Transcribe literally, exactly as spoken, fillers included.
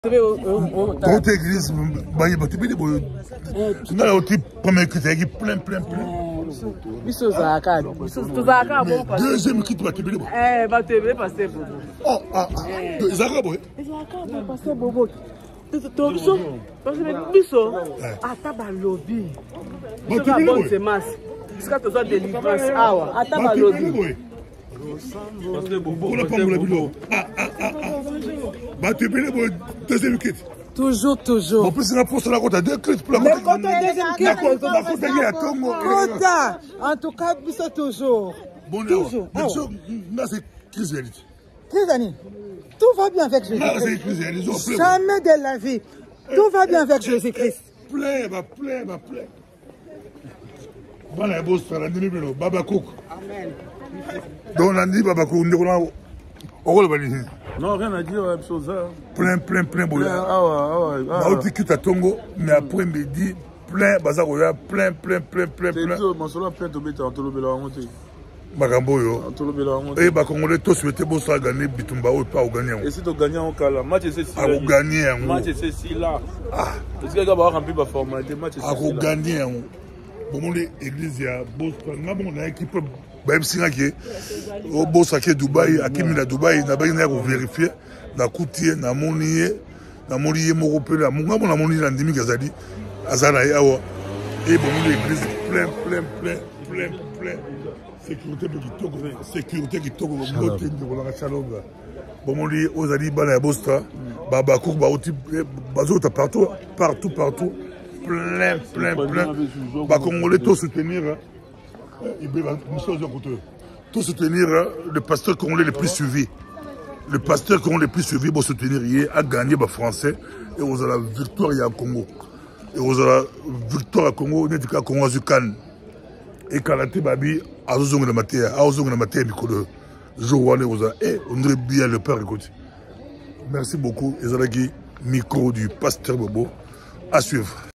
Toute église, tu n'as pas premier critère qui plein, plein, plein. Deuxième critère, tu eh, bah, tu veux passer pour oh, ah, ah, Zaka, boy. Zaka, passer bobo. Tobiso, parce que biso, ataba lobby. Biso ka bonne semence. Jusqu'à te soit délivrance, awa, ataba lobby. Parce que bobo, la pomme, la bilo. Ah, ah, ah, ah. Bah, tu peux le deuxième critère. Toujours, toujours. En plus, c'est la poste la côte à deux critères pour la côte. Mais quand deuxième critère, la côte à Congo. Quota. En tout cas, biso toujours. Bon, toujours. Là, c'est crise réalité. Crise réalité. Tout va bien avec Jésus-Christ. Jamais de la vie. Tout va bien avec Jésus-Christ. Plein, bah, plein, bah, plein. Voilà, boss, la nuit, Baba Cook. Amen. Donc, on a dit Baba Cook, on a non, rien à dire, chose. Plein, plein, plein, plein. Ah ouais, ah ouais. Tu quittes à Tongo, mais après, me dit plein, Bazaroya, plein, plein, plein, plein, plein. C'est mon solo plein de bêta en Tolobela en monté. Magamboyo. En Tolobela en monté. Et bah, Congolais, tous souhaitaient bon ça gagner, Bitumba ou pas au gagnant. Et si tu gagnes en Kala, match c'est si là. À gagner un match c'est si là. Ah. Est-ce que tu vas remplir ma formalité? Match c'est si là. À gagner un bon, l'église, il y a bon, on a équipe. Même si au boss à Dubaï, à Kimina Dubaï, n'a pas vérifié, n'a coûté, n'a monié, n'a monié, mon repère, n'a mon n'a monié, n'a dimi gazadi, azana et awa. Et bon, l'église plein, plein, plein, plein, plein. Sécurité qui toque, sécurité qui toque, le mot de la chalonga. Bon, on dit aux Ali Bana Bosta, Baba Kouk, Baouti, Bazota partout, partout, partout. Plein, plein, plein. Bah, Congolais, tout soutenir. Tout soutenir le pasteur congolais le plus suivi. Le pasteur congolais le plus suivi pour soutenir, il a gagné les Français et vous avez la victoire au Congo. Et vous avez la victoire au Congo, il y a Congo Azukan. Et Kalate Babi, à Ozong de Matéa, à Ozong de Matéa, Mikolo. Joane, vous avez, et on dirait bien le père, écoute. Merci beaucoup. Et ça, micro du pasteur Bobo à suivre.